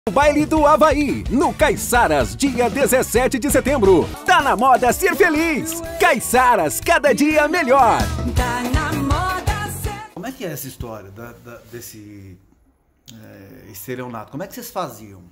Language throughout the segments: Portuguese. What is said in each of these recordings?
Baile do Havaí, no Caiçaras, dia 17 de setembro. Tá na moda ser feliz. Caiçaras, cada dia melhor. Tá na moda ser... Como é que é essa história desse estelionato? Como é que vocês faziam?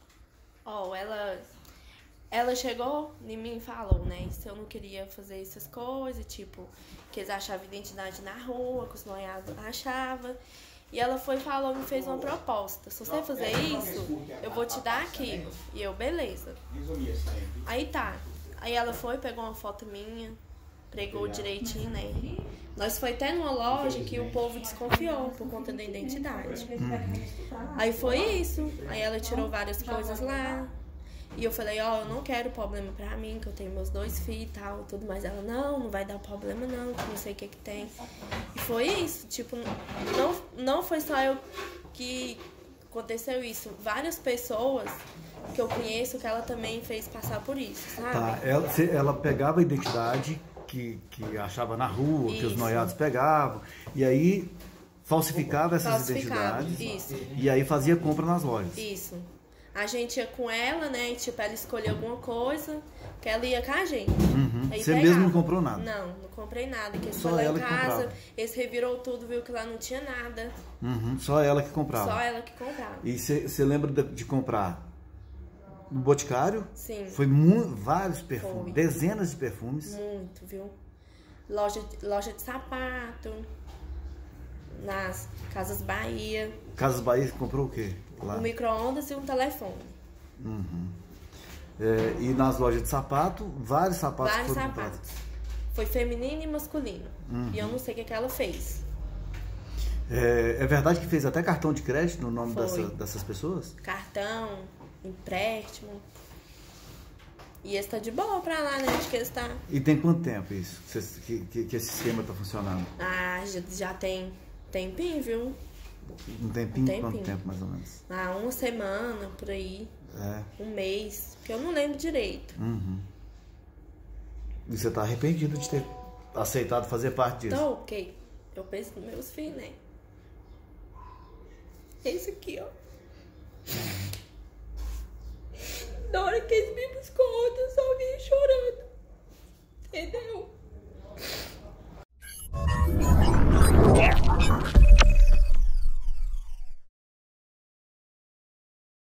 Ela chegou em mim e falou, né, se eu não queria fazer essas coisas, tipo, que eles achavam identidade na rua, que os noiados achavam. E ela foi e falou, me fez uma proposta. Se você fazer isso, eu vou te dar aquilo. E eu, beleza. Aí tá. Aí ela foi, pegou uma foto minha, pregou direitinho, né? Nós foi até numa loja que o povo desconfiou por conta da identidade. Aí foi isso. Aí ela tirou várias coisas lá. E eu falei, eu não quero problema pra mim, que eu tenho meus 2 filhos e tal, tudo mais. Ela, não vai dar problema não, que não sei o que tem. E foi isso, tipo, não foi só eu que aconteceu isso. Várias pessoas que eu conheço que ela também fez passar por isso, sabe? Tá, ela pegava a identidade que achava na rua, que os noiados pegavam, e aí falsificava essas identidades. Isso. E aí fazia compra nas lojas. Isso. A gente ia com ela, né? E, tipo, ela escolhia alguma coisa, que ela ia com a gente. Aí Você pegava. mesmo não comprou nada? Não comprei nada. Que eles Só foram lá ela em que casa, comprava. eles revirou tudo, viu que lá não tinha nada. Só ela que comprava? Só ela que comprava. E você lembra de comprar no Boticário? Sim. Foi vários perfumes, Foi. dezenas de perfumes. Muito, viu? Loja de sapato, nas Casas Bahia. Casas Bahia, você comprou o quê? Lá? Um micro-ondas e um telefone. E nas lojas de sapato, vários sapatos Vários foram sapatos. comprados. Foi feminino e masculino. E eu não sei o que ela fez. É verdade que fez até cartão de crédito no nome Foi. dessas pessoas? Cartão, empréstimo. E esse tá de boa pra lá, né? Acho que esse tá... E tem quanto tempo isso? Que esse esquema tá funcionando? Ah, já tem tempinho, viu? Um tempinho? Quanto tempo, mais ou menos? Ah, uma semana, por aí. Um mês. Que eu não lembro direito. E você tá arrependido de ter aceitado fazer parte disso? Então, ok. Eu penso nos meus filhos, né? Esse aqui, ó. Na hora que eles me buscou ontem,